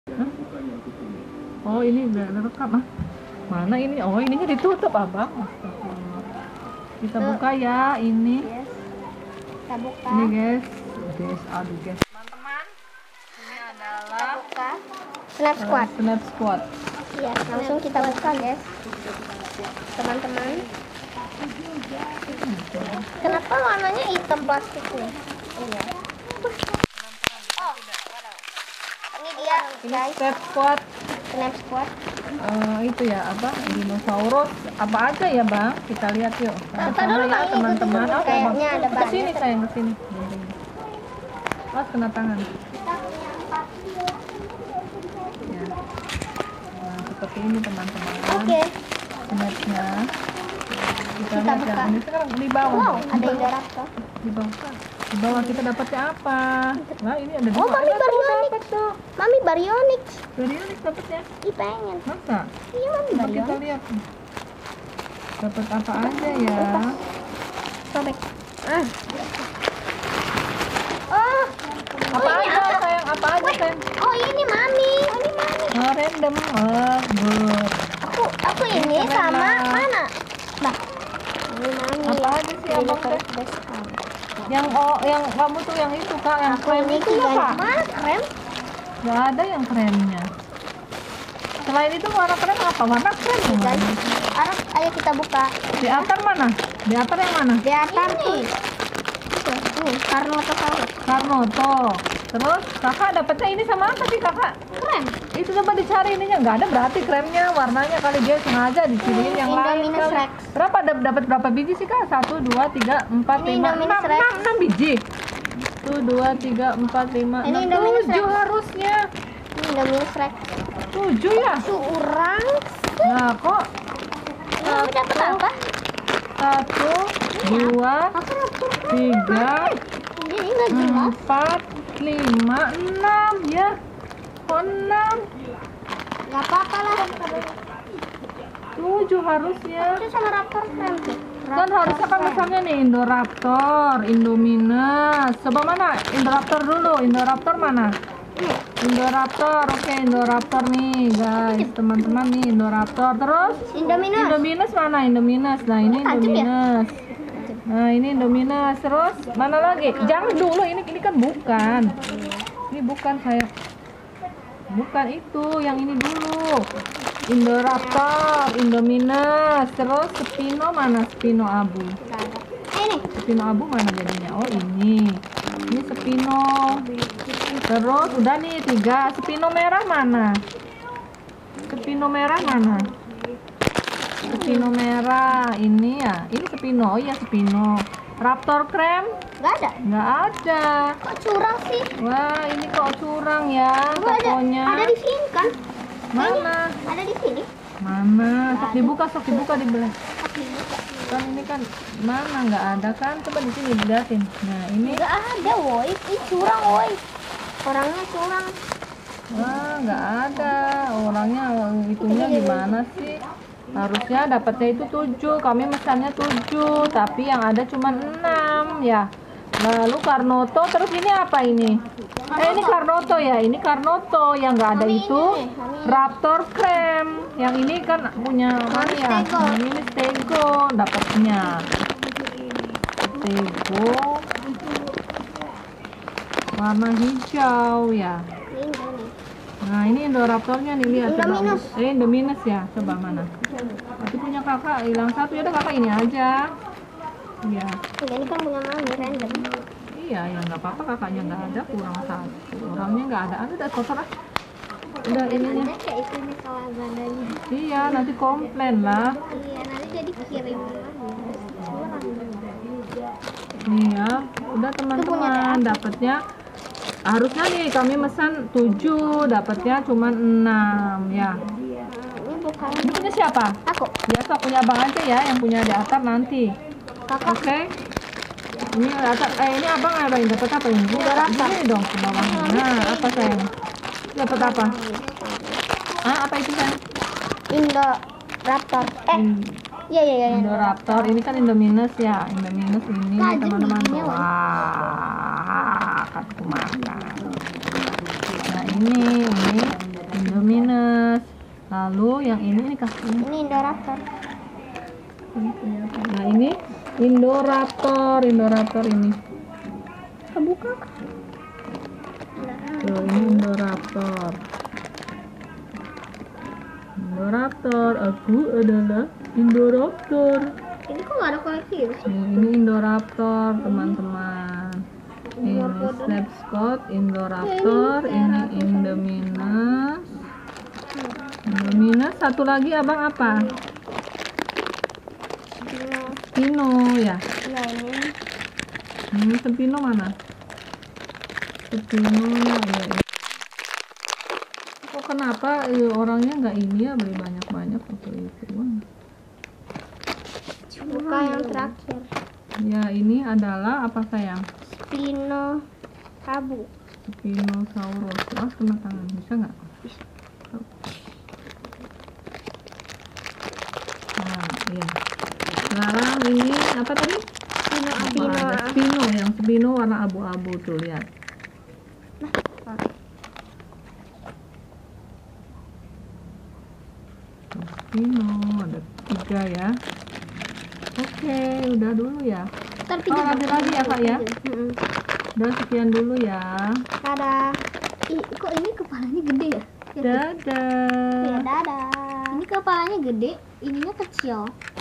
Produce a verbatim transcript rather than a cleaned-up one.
Hah? Oh ini udah rekam ah. Mana ini? Oh ininya ditutup abang. Kita Tuh. buka ya ini. Yes. Kita buka. Ini guys. Guys, aduh guys. Teman-teman, ini Kita adalah buka. Snap squad. uh, Snap Squad. Ya, langsung kita buka guys. Teman-teman. Kenapa warnanya hitam plastiknya? Iya. Oh, ini dia Ini guys. Snap Squad. Snap squad. Uh, itu ya apa? Dinosaurus apa aja ya bang? Kita lihat yuk. Kita dulu, ya Bang, teman-teman. ikutin dulu. Oke bang. Kayaknya ada Kesini banyak. sayang kesini. Mas kena tangan. Ya. Nah, seperti ini teman-teman. Oke. Snapnya. Kita, Kita lihat ya. buka. Ini sekarang di bawah. Wow, Di ada bawah. Indoraptor. Di bawah. Di bawah kita dapatnya apa? Nah ini ada Oh, dua. Mami Ada tuh, Baryonyx. dapat tuh. Mami Baryonyx. Baryonyx dapatnya. Ih, pengen. Masa? Iya, Mami Coba kita Baryonyx. lihat. Dapat apa aja ya? Sobek. Ah. Oh. Apa Oh, ini aja apa? sayang? Apa aja Wih. sayang? Oh, ini Mami. Oh, ini Mami. Oh, random. Oh, good. Aku aku ini Keren sama lah. mana? Nah. Ini Mami. Apa aja sih abang teh? Best friend. Yang oh, yang kamu tuh yang itu kak, yang Aku krem ini itu ya juga kak? mana krem? Gak ada yang kremnya. Selain itu warna krem apa? Warna krem yang Guys, mana? ayo, ayo kita buka. Di atas mana? Di atas yang mana? Di atas nih. Itu, nih, Carnotaurus. Carnoto. Terus kakak dapetnya ini sama apa sih kakak? Krem. Itu coba dicari ininya, nggak ada berarti kremnya, warnanya kali dia sengaja diciriin yang lain Indominus kali. Rex. Berapa dap- dapat berapa biji sih kak? Satu, dua, tiga, empat, Ini lima, Indominus enam, Rex. enam, enam biji. Satu, dua, tiga, empat, lima, Ini enam, Indominus tujuh Rex. harusnya. Ini Indominus Rex. Tujuh ya? Curang. Nah kok Ini Mami dapat apa? satu, dua, Aku dapat tiga, Ini nggak jelas. empat, lima, enam ya? Kok enam? Gak apa-apa lah. Tujuh harusnya. Itu sama Raptor krem sih. Kan harusnya kan misalnya nih Indoraptor, Indominus. Coba mana? Indoraptor dulu. Indoraptor mana? Indoraptor. Oke, Indoraptor nih, guys. Teman-teman nih Indoraptor. Terus Indominus. Indominus mana? Indominus. Nah, ini Oh, tajam ya? Indominus. Nah, ini Indominus. Terus mana lagi? Jangan dulu, ini ini kan bukan. Ini bukan saya. Bukan itu, yang ini dulu. Indoraptor, Indominus. Terus Spino mana? Spino abu. Ini. Spino abu mana jadinya? Oh ini. Ini Spino. Terus udah nih tiga. Spino merah mana? Spino merah mana? Spino merah. Ini ya. Ini Spino. Oh iya Spino. Raptor krem? Gak ada. Nggak ada. Kok curang sih? Wah ini kok curang ya Gua ada. tokonya. Ada di sini kan? Mana? Ada di sini. Mana? Sok dibuka, sok dibuka dibelah. Aku buka. Kan ini kan mana nggak ada kan? Coba di sini dilihatin. Nah ini Gak ada, woi. Ih, curang, woi. Orangnya curang. wah nggak ada orangnya. Itunya gimana sih? Harusnya dapatnya itu tujuh. Kami mesannya tujuh, tapi yang ada cuma enam ya. Lalu Carnoto, terus ini apa ini? Eh ini Carnoto ya, ini Carnoto yang nggak ada Mami itu ini nih, Mami. Raptor krem. Yang ini kan punya mana ya? Stego. Yang ini Stego dapatnya. Stego warna hijau ya. Ini nih. Nah ini Indoraptornya nih lihat coba. Indominus. Eh Indominus ya, coba mana? Tapi punya kakak hilang satu ya udah kakak ini aja. Iya. Enggak, ini kan punya Mami random. Iya, ya nggak apa-apa kakaknya nggak ada kurang satu, orangnya nggak ada, ada udah kotor lah, udah ininya. Ada kayak itu nih kalau badannya. Iya, nanti komplain lah. Iya, nanti jadi kirim curang. Nih ya, udah teman-teman dapatnya. Harusnya nih kami mesan tujuh, dapatnya cuma enam ya. Ini bukan Ini punya siapa? aku. Biasa punya abang aja ya, yang punya di atas nanti. Kakak. Oke. Ini atas, eh ini abang apa yang dapat apa ini? Indoraptor. Ini dong ke bawahnya. Nah, apa sayang? Dapat apa? Ah, apa itu sayang? Indo Raptor. Eh, In- iya iya iya. Indoraptor. Ini kan Indominus ya. Indominus ini Tajam teman-teman. giginya, Wan. Wah, aku makan. Nah ini, ini Lalu yang ini ini kasih. Ini Indoraptor. Nah ini Indoraptor, Indoraptor ini. Kebuka. Tuh, ini Indoraptor. Indoraptor, aku adalah Indoraptor. Ini kok nggak ada koleksi ya? Nih, ini Indoraptor, teman-teman. Ini Snapspot, Indoraptor, ini Indominus. Indominus, satu lagi abang apa? Spino ya. Nah ini. Ini Spino mana? Spino ya, ya. Kok kenapa eh, orangnya nggak ini ya beli banyak-banyak atau itu? Buka yang terakhir. Ya ini adalah apa sayang? Spino Rabu. Spinosaurus. Mas kena tangan bisa nggak? Nah, iya. Sekarang ini apa tadi? Spino Apa ada Spino yang Spino warna abu-abu tuh lihat. Spino ada tiga ya. Oke, udah dulu ya. Oh, nanti lagi ya kak ya. Mm-mm. Udah sekian dulu ya. Dadah. Ih, kok ini kepalanya gede ya? Dadah. Ya, dadah. Ini kepalanya gede, ininya kecil.